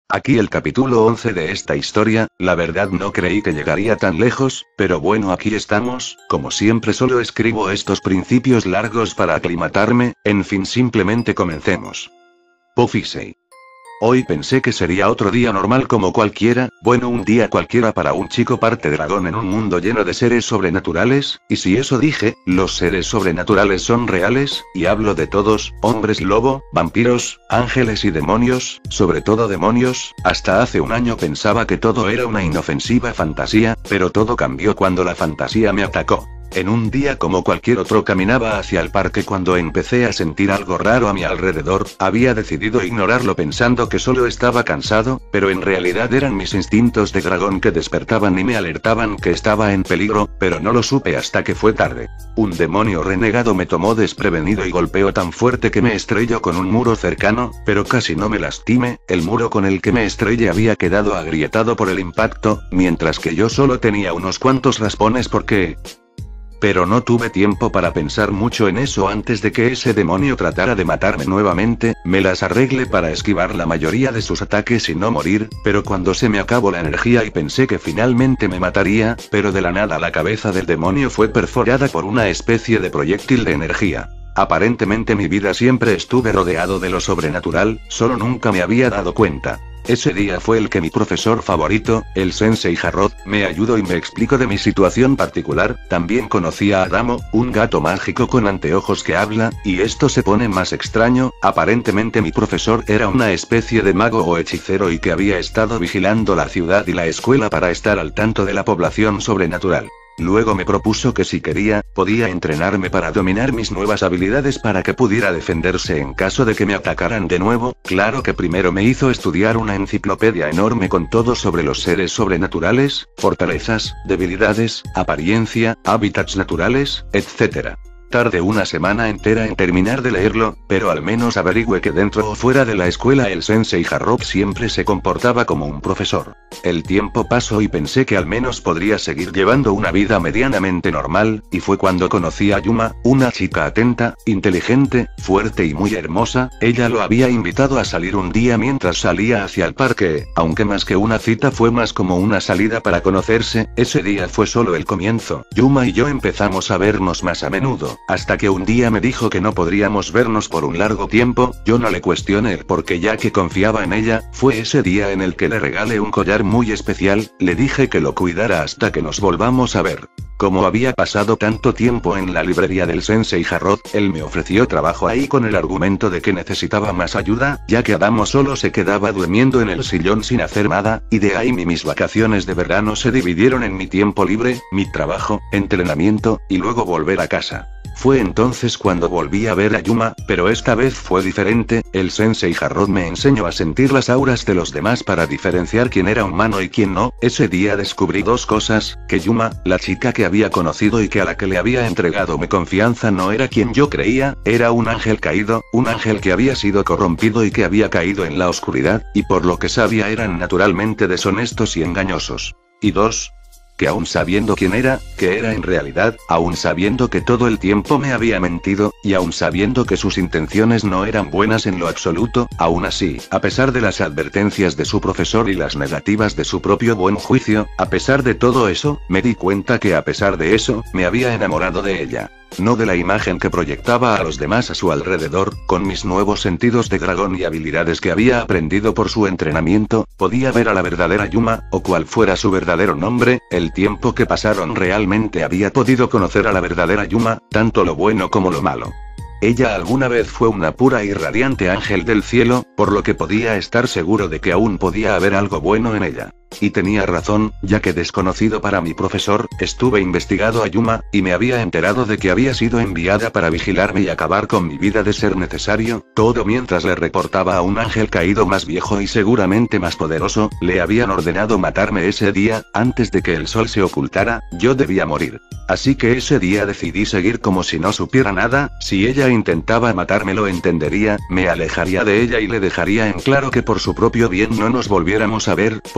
Aquí el capítulo 11 de esta historia. La verdad no creí que llegaría tan lejos, pero bueno, aquí estamos. Como siempre solo escribo estos principios largos para aclimatarme, en fin, simplemente comencemos. Pofisei. Hoy pensé que sería otro día normal como cualquiera, bueno, un día cualquiera para un chico parte dragón en un mundo lleno de seres sobrenaturales, y si eso dije, los seres sobrenaturales son reales, y hablo de todos, hombres lobo, vampiros, ángeles y demonios, sobre todo demonios. Hasta hace un año pensaba que todo era una inofensiva fantasía, pero todo cambió cuando la fantasía me atacó. En un día como cualquier otro caminaba hacia el parque cuando empecé a sentir algo raro a mi alrededor. Había decidido ignorarlo pensando que solo estaba cansado, pero en realidad eran mis instintos de dragón que despertaban y me alertaban que estaba en peligro, pero no lo supe hasta que fue tarde. Un demonio renegado me tomó desprevenido y golpeó tan fuerte que me estrelló con un muro cercano, pero casi no me lastimé. El muro con el que me estrellé había quedado agrietado por el impacto, mientras que yo solo tenía unos cuantos raspones porque... Pero no tuve tiempo para pensar mucho en eso antes de que ese demonio tratara de matarme nuevamente. Me las arreglé para esquivar la mayoría de sus ataques y no morir, pero cuando se me acabó la energía y pensé que finalmente me mataría, pero de la nada la cabeza del demonio fue perforada por una especie de proyectil de energía. Aparentemente mi vida siempre estuve rodeado de lo sobrenatural, solo nunca me había dado cuenta. Ese día fue el que mi profesor favorito, el Sensei Jarrod, me ayudó y me explicó de mi situación particular. También conocí a Adamo, un gato mágico con anteojos que habla, y esto se pone más extraño. Aparentemente mi profesor era una especie de mago o hechicero y que había estado vigilando la ciudad y la escuela para estar al tanto de la población sobrenatural. Luego me propuso que si quería, podía entrenarme para dominar mis nuevas habilidades para que pudiera defenderse en caso de que me atacaran de nuevo. Claro que primero me hizo estudiar una enciclopedia enorme con todo sobre los seres sobrenaturales, fortalezas, debilidades, apariencia, hábitats naturales, etc. Tardé una semana entera en terminar de leerlo, pero al menos averigüé que dentro o fuera de la escuela el Sensei Jarrod siempre se comportaba como un profesor. El tiempo pasó y pensé que al menos podría seguir llevando una vida medianamente normal, y fue cuando conocí a Yuma, una chica atenta, inteligente, fuerte y muy hermosa. Ella lo había invitado a salir un día mientras salía hacia el parque, aunque más que una cita fue más como una salida para conocerse. Ese día fue solo el comienzo. Yuma y yo empezamos a vernos más a menudo. Hasta que un día me dijo que no podríamos vernos por un largo tiempo. Yo no le cuestioné el porqué ya que confiaba en ella. Fue ese día en el que le regalé un collar muy especial, le dije que lo cuidara hasta que nos volvamos a ver. Como había pasado tanto tiempo en la librería del Sensei Jarrod, él me ofreció trabajo ahí con el argumento de que necesitaba más ayuda, ya que Adamo solo se quedaba durmiendo en el sillón sin hacer nada, y de ahí mis vacaciones de verano se dividieron en mi tiempo libre, mi trabajo, entrenamiento, y luego volver a casa. Fue entonces cuando volví a ver a Yuma, pero esta vez fue diferente. El Sensei Jarrod me enseñó a sentir las auras de los demás para diferenciar quién era humano y quién no. Ese día descubrí dos cosas: que Yuma, la chica que había conocido y que a la que le había entregado mi confianza, no era quien yo creía, era un ángel caído, un ángel que había sido corrompido y que había caído en la oscuridad, y por lo que sabía eran naturalmente deshonestos y engañosos. Y dos, que aún sabiendo quién era, que era en realidad, aún sabiendo que todo el tiempo me había mentido, y aún sabiendo que sus intenciones no eran buenas en lo absoluto, aún así, a pesar de las advertencias de su profesor y las negativas de su propio buen juicio, a pesar de todo eso, me di cuenta que a pesar de eso, me había enamorado de ella. No de la imagen que proyectaba a los demás a su alrededor. Con mis nuevos sentidos de dragón y habilidades que había aprendido por su entrenamiento, podía ver a la verdadera Yuma, o cual fuera su verdadero nombre. El tiempo que pasaron realmente había podido conocer a la verdadera Yuma, tanto lo bueno como lo malo. Ella alguna vez fue una pura y radiante ángel del cielo, por lo que podía estar seguro de que aún podía haber algo bueno en ella. Y tenía razón, ya que desconocido para mi profesor, estuve investigando a Yuma, y me había enterado de que había sido enviada para vigilarme y acabar con mi vida de ser necesario, todo mientras le reportaba a un ángel caído más viejo y seguramente más poderoso. Le habían ordenado matarme ese día, antes de que el sol se ocultara. Yo debía morir. Así que ese día decidí seguir como si no supiera nada. Si ella intentaba matarme lo entendería, me alejaría de ella y le dejaría en claro que por su propio bien no nos volviéramos a ver, porque de lo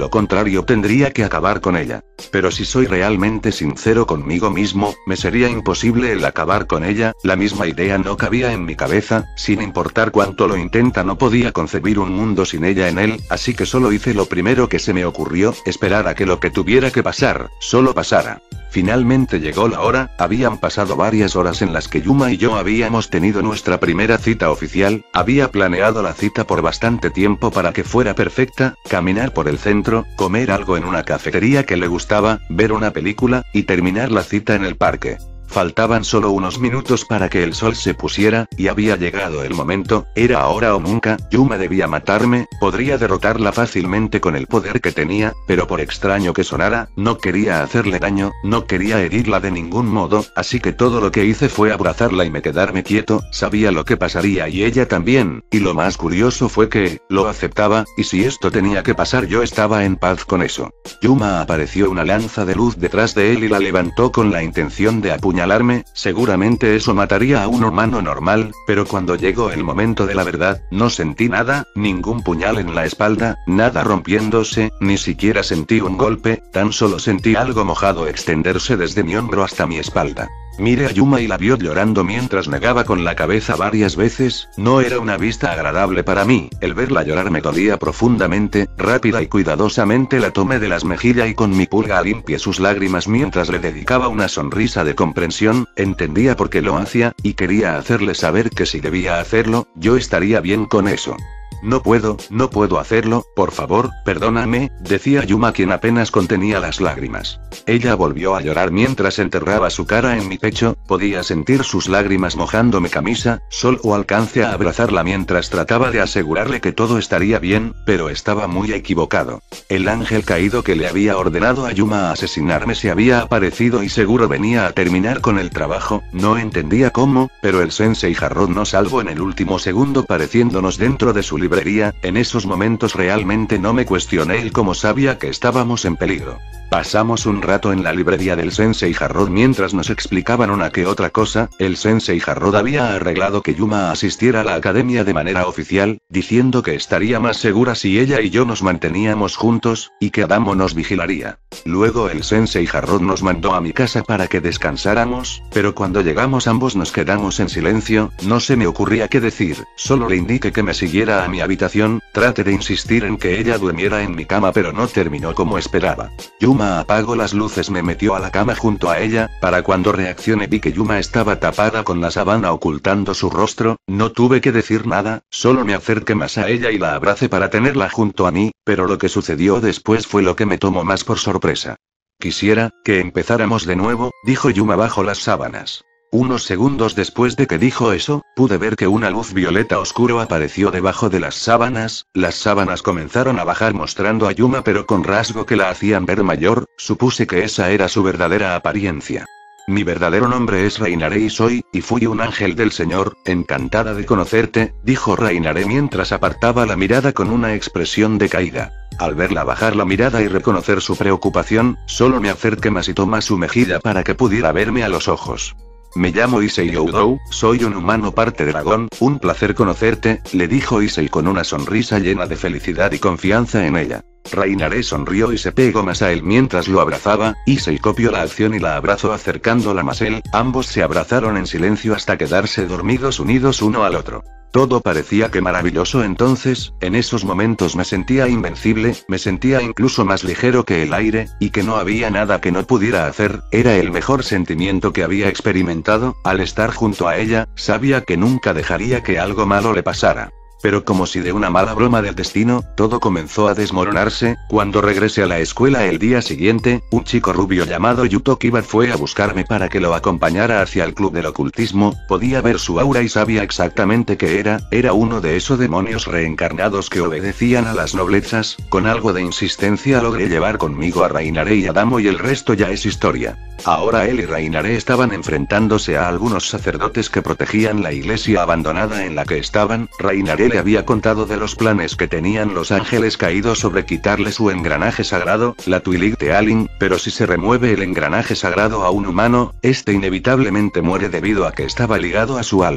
lo contrario tendría que acabar con ella. Pero si soy realmente sincero conmigo mismo, me sería imposible el acabar con ella, la misma idea no cabía en mi cabeza, sin importar cuánto lo intenta no podía concebir un mundo sin ella en él, así que solo hice lo primero que se me ocurrió, esperar a que lo que tuviera que pasar, solo pasara. Finalmente llegó la hora, habían pasado varias horas en las que Yuma y yo habíamos tenido nuestra primera cita oficial, había planeado la cita por bastante tiempo para que fuera perfecta, caminar por el centro, comer algo en una cafetería que le gustaba, ver una película, y terminar la cita en el parque. Faltaban solo unos minutos para que el sol se pusiera, y había llegado el momento, era ahora o nunca, Yuma debía matarme, podría derrotarla fácilmente con el poder que tenía, pero por extraño que sonara, no quería hacerle daño, no quería herirla de ningún modo, así que todo lo que hice fue abrazarla y quedarme quieto, sabía lo que pasaría y ella también, y lo más curioso fue que, lo aceptaba, y si esto tenía que pasar yo estaba en paz con eso. Yuma apareció una lanza de luz detrás de él y la levantó con la intención de apuñalarme, seguramente eso mataría a un humano normal, pero cuando llegó el momento de la verdad, no sentí nada, ningún puñal en la espalda, nada rompiéndose, ni siquiera sentí un golpe, tan solo sentí algo mojado extenderse desde mi hombro hasta mi espalda. Miré a Yuma y la vio llorando mientras negaba con la cabeza varias veces, no era una vista agradable para mí, el verla llorar me dolía profundamente, rápida y cuidadosamente la tomé de las mejillas y con mi pulga limpié sus lágrimas mientras le dedicaba una sonrisa de comprensión, entendía por qué lo hacía, y quería hacerle saber que si debía hacerlo, yo estaría bien con eso. No puedo hacerlo, por favor, perdóname, decía Yuma quien apenas contenía las lágrimas. Ella volvió a llorar mientras enterraba su cara en mi pecho, podía sentir sus lágrimas mojando mi camisa, solo alcancé a abrazarla mientras trataba de asegurarle que todo estaría bien, pero estaba muy equivocado. El ángel caído que le había ordenado a Yuma asesinarme se había aparecido y seguro venía a terminar con el trabajo, no entendía cómo, pero el sensei Harrod nos salvó en el último segundo pareciéndonos dentro de su librería, en esos momentos realmente no me cuestioné el cómo sabía que estábamos en peligro. Pasamos un rato en la librería del Sensei Harrod mientras nos explicaban una que otra cosa, el Sensei Harrod había arreglado que Yuma asistiera a la academia de manera oficial, diciendo que estaría más segura si ella y yo nos manteníamos juntos, y que Adamo nos vigilaría. Luego el Sensei Harrod nos mandó a mi casa para que descansáramos, pero cuando llegamos ambos nos quedamos en silencio, no se me ocurría qué decir, solo le indiqué que me siguiera a mi habitación, traté de insistir en que ella durmiera en mi cama pero no terminó como esperaba. Yuma apagó las luces, me metió a la cama junto a ella, para cuando reaccioné vi que Yuma estaba tapada con la sábana ocultando su rostro, no tuve que decir nada, solo me acerqué más a ella y la abracé para tenerla junto a mí, pero lo que sucedió después fue lo que me tomó más por sorpresa. Quisiera que empezáramos de nuevo, dijo Yuma bajo las sábanas. Unos segundos después de que dijo eso, pude ver que una luz violeta oscuro apareció debajo de las sábanas comenzaron a bajar mostrando a Yuma pero con rasgo que la hacían ver mayor, supuse que esa era su verdadera apariencia. Mi verdadero nombre es Reinaré y fui un ángel del Señor, encantada de conocerte, dijo Reinaré mientras apartaba la mirada con una expresión decaída. Al verla bajar la mirada y reconocer su preocupación, solo me acerqué más y tomé su mejilla para que pudiera verme a los ojos. Me llamo Issei Oudou, soy un humano parte dragón, un placer conocerte, le dijo Issei con una sonrisa llena de felicidad y confianza en ella. Reinaré sonrió y se pegó más a él mientras lo abrazaba, Issei copió la acción y la abrazó acercándola más él, ambos se abrazaron en silencio hasta quedarse dormidos unidos uno al otro. Todo parecía que maravilloso entonces, en esos momentos me sentía invencible, me sentía incluso más ligero que el aire, y que no había nada que no pudiera hacer, era el mejor sentimiento que había experimentado, al estar junto a ella, sabía que nunca dejaría que algo malo le pasara. Pero como si de una mala broma del destino, todo comenzó a desmoronarse, cuando regresé a la escuela el día siguiente, un chico rubio llamado Yuto Kiba fue a buscarme para que lo acompañara hacia el club del ocultismo, podía ver su aura y sabía exactamente qué era uno de esos demonios reencarnados que obedecían a las noblezas, con algo de insistencia logré llevar conmigo a Reinaré y Adamo y el resto ya es historia. Ahora él y Reinaré estaban enfrentándose a algunos sacerdotes que protegían la iglesia abandonada en la que estaban, Reinaré le había contado de los planes que tenían los ángeles caídos sobre quitarle su engranaje sagrado, la Twi'lek Teal'c, pero si se remueve el engranaje sagrado a un humano, este inevitablemente muere debido a que estaba ligado a su alma.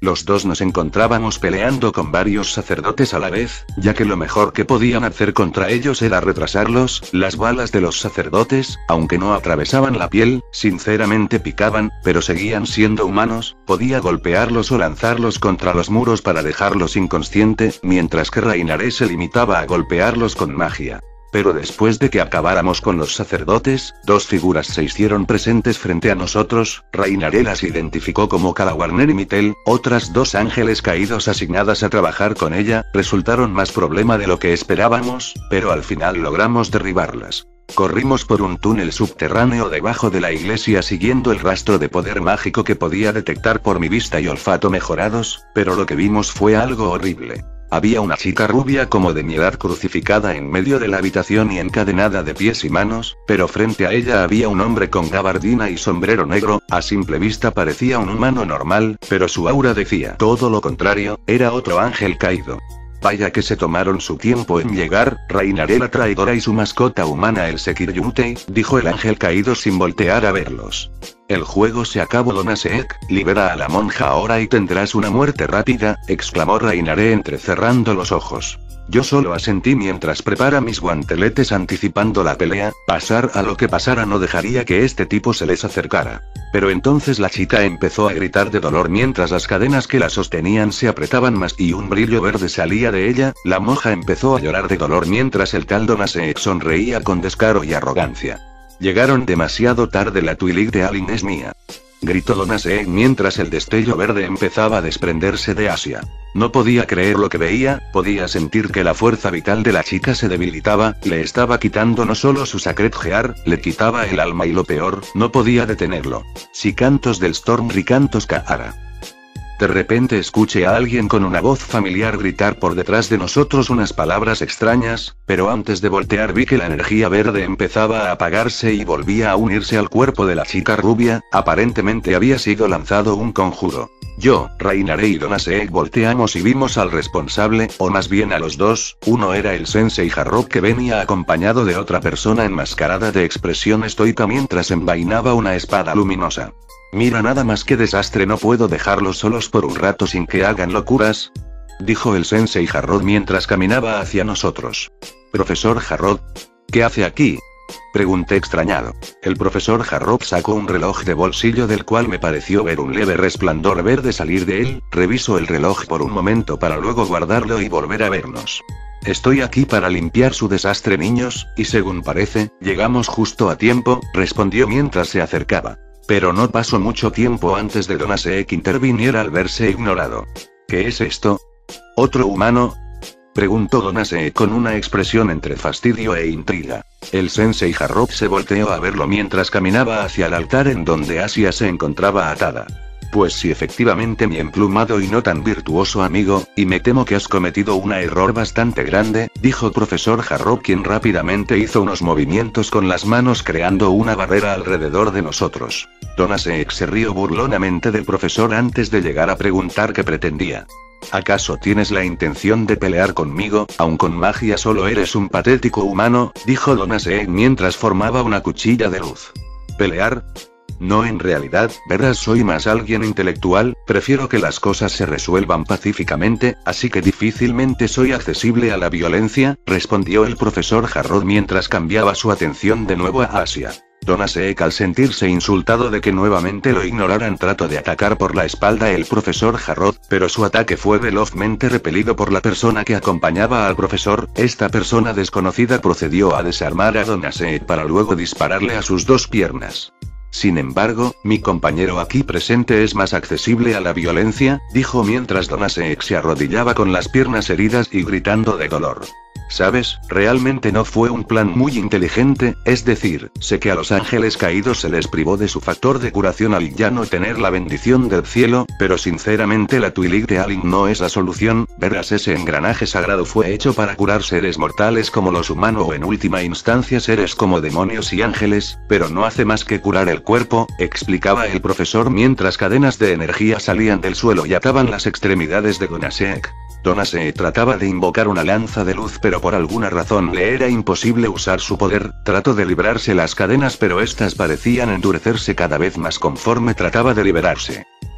Los dos nos encontrábamos peleando con varios sacerdotes a la vez, ya que lo mejor que podían hacer contra ellos era retrasarlos. Las balas de los sacerdotes, aunque no atravesaban la piel, sinceramente picaban, pero seguían siendo humanos. Podía golpearlos o lanzarlos contra los muros para dejarlos inconsciente, mientras que Rainaré se limitaba a golpearlos con magia. Pero después de que acabáramos con los sacerdotes, dos figuras se hicieron presentes frente a nosotros. Rainaré las identificó como Kalawarner y Mitel, otras dos ángeles caídos asignadas a trabajar con ella. Resultaron más problema de lo que esperábamos, pero al final logramos derribarlas. Corrimos por un túnel subterráneo debajo de la iglesia siguiendo el rastro de poder mágico que podía detectar por mi vista y olfato mejorados, pero lo que vimos fue algo horrible. Había una chica rubia como de mi edad crucificada en medio de la habitación y encadenada de pies y manos, pero frente a ella había un hombre con gabardina y sombrero negro. A simple vista parecía un humano normal, pero su aura decía todo lo contrario, era otro ángel caído. Vaya que se tomaron su tiempo en llegar. Rainaré la traidora y su mascota humana el Sekiryutei, dijo el ángel caído sin voltear a verlos. El juego se acabó. Donaseek, libera a la monja ahora y tendrás una muerte rápida, exclamó Rainaré entrecerrando los ojos. Yo solo asentí mientras prepara mis guanteletes anticipando la pelea. Pasar a lo que pasara no dejaría que este tipo se les acercara. Pero entonces la chica empezó a gritar de dolor mientras las cadenas que la sostenían se apretaban más y un brillo verde salía de ella. La monja empezó a llorar de dolor mientras el tal Donaseek sonreía con descaro y arrogancia. Llegaron demasiado tarde. La Twi'lek de Alin es mía, gritó Donaseek mientras el destello verde empezaba a desprenderse de Asia. No podía creer lo que veía, podía sentir que la fuerza vital de la chica se debilitaba, le estaba quitando no solo su Sacred Gear, le quitaba el alma y lo peor, no podía detenerlo. Si cantos del Storm Ricantos Kaara. De repente escuché a alguien con una voz familiar gritar por detrás de nosotros unas palabras extrañas, pero antes de voltear vi que la energía verde empezaba a apagarse y volvía a unirse al cuerpo de la chica rubia. Aparentemente había sido lanzado un conjuro. Yo, Rainaré y Donaseek volteamos y vimos al responsable, o más bien a los dos. Uno era el Sensei Harrock que venía acompañado de otra persona enmascarada de expresión estoica mientras envainaba una espada luminosa. Mira, nada más que desastre, no puedo dejarlos solos por un rato sin que hagan locuras, dijo el Sensei Harrock mientras caminaba hacia nosotros. Profesor Harrock, ¿qué hace aquí?, pregunté extrañado. El profesor Harrock sacó un reloj de bolsillo del cual me pareció ver un leve resplandor verde salir de él. Revisó el reloj por un momento para luego guardarlo y volver a vernos. Estoy aquí para limpiar su desastre, niños, y según parece, llegamos justo a tiempo, respondió mientras se acercaba. Pero no pasó mucho tiempo antes de Donaseek interviniera al verse ignorado. ¿Qué es esto? ¿Otro humano?, preguntó Donaseek con una expresión entre fastidio e intriga. El Sensei Harrock se volteó a verlo mientras caminaba hacia el altar en donde Asia se encontraba atada. Pues sí, efectivamente, mi emplumado y no tan virtuoso amigo, y me temo que has cometido un error bastante grande, dijo profesor Harrock, quien rápidamente hizo unos movimientos con las manos creando una barrera alrededor de nosotros. Donaseek se rió burlonamente del profesor antes de llegar a preguntar qué pretendía. ¿Acaso tienes la intención de pelear conmigo? Aun con magia solo eres un patético humano, dijo Donaseek mientras formaba una cuchilla de luz. ¿Pelear? No, en realidad, verás, soy más alguien intelectual, prefiero que las cosas se resuelvan pacíficamente, así que difícilmente soy accesible a la violencia, respondió el profesor Harrock mientras cambiaba su atención de nuevo a Asia. Donaseek, al sentirse insultado de que nuevamente lo ignoraran, trató de atacar por la espalda el profesor Harrock, pero su ataque fue velozmente repelido por la persona que acompañaba al profesor. Esta persona desconocida procedió a desarmar a Donaseek para luego dispararle a sus dos piernas. Sin embargo, mi compañero aquí presente es más accesible a la violencia, dijo mientras Donaseek se arrodillaba con las piernas heridas y gritando de dolor. ¿Sabes? Realmente no fue un plan muy inteligente, es decir, sé que a los ángeles caídos se les privó de su factor de curación al ya no tener la bendición del cielo, pero sinceramente la Twi'lek de Alin no es la solución. Verás, ese engranaje sagrado fue hecho para curar seres mortales como los humanos o en última instancia seres como demonios y ángeles, pero no hace más que curar el cuerpo, explicaba el profesor mientras cadenas de energía salían del suelo y ataban las extremidades de Donaseek. Donaseek trataba de invocar una lanza de luz, pero por alguna razón le era imposible usar su poder. Trató de librarse las cadenas, pero estas parecían endurecerse cada vez más conforme trataba de liberarse.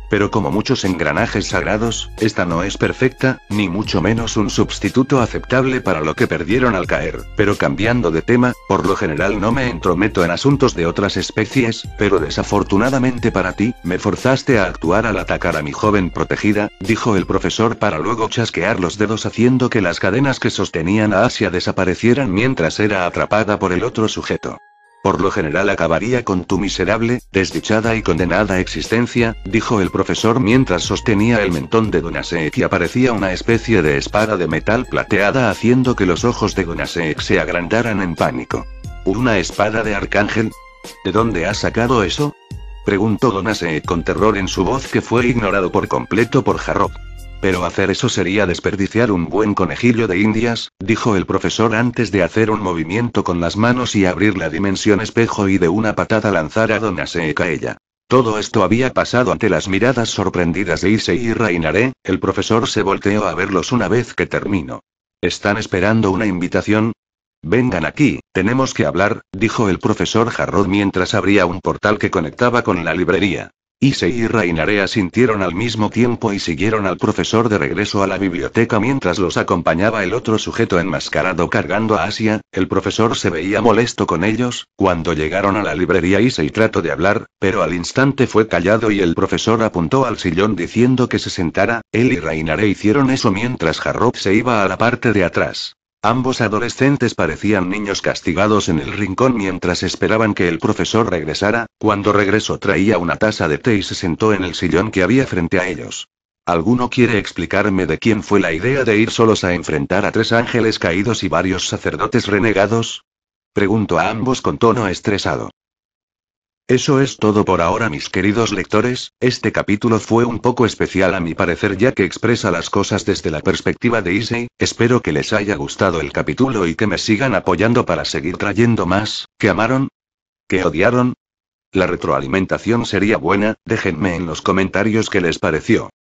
Pero como muchos engranajes sagrados, esta no es perfecta, ni mucho menos un sustituto aceptable para lo que perdieron al caer. Pero cambiando de tema, por lo general no me entrometo en asuntos de otras especies, pero desafortunadamente para ti, me forzaste a actuar al atacar a mi joven protegida, dijo el profesor para luego chasquear los dedos haciendo que las cadenas que sostenían a Asia desaparecieran mientras era atrapada por el otro sujeto. Por lo general acabaría con tu miserable, desdichada y condenada existencia, dijo el profesor mientras sostenía el mentón de Donaseek y aparecía una especie de espada de metal plateada haciendo que los ojos de Donaseek se agrandaran en pánico. ¿Una espada de arcángel? ¿De dónde has sacado eso?, preguntó Donaseek con terror en su voz que fue ignorado por completo por Harrop. Pero hacer eso sería desperdiciar un buen conejillo de indias, dijo el profesor antes de hacer un movimiento con las manos y abrir la dimensión espejo y de una patada lanzar a Donaseek a ella. Todo esto había pasado ante las miradas sorprendidas de Issei y Rainare. El profesor se volteó a verlos una vez que terminó. ¿Están esperando una invitación? Vengan aquí, tenemos que hablar, dijo el profesor Harrod mientras abría un portal que conectaba con la librería. Issei y Rainare asintieron al mismo tiempo y siguieron al profesor de regreso a la biblioteca mientras los acompañaba el otro sujeto enmascarado cargando a Asia. El profesor se veía molesto con ellos. Cuando llegaron a la librería Issei trató de hablar, pero al instante fue callado y el profesor apuntó al sillón diciendo que se sentara. Él y Rainare hicieron eso mientras Harrop se iba a la parte de atrás. Ambos adolescentes parecían niños castigados en el rincón mientras esperaban que el profesor regresara. Cuando regresó traía una taza de té y se sentó en el sillón que había frente a ellos. ¿Alguno quiere explicarme de quién fue la idea de ir solos a enfrentar a 3 ángeles caídos y varios sacerdotes renegados? Preguntó a ambos con tono estresado. Eso es todo por ahora, mis queridos lectores. Este capítulo fue un poco especial a mi parecer ya que expresa las cosas desde la perspectiva de Issei. Espero que les haya gustado el capítulo y que me sigan apoyando para seguir trayendo más. ¿Qué amaron? ¿Qué odiaron? La retroalimentación sería buena, déjenme en los comentarios qué les pareció.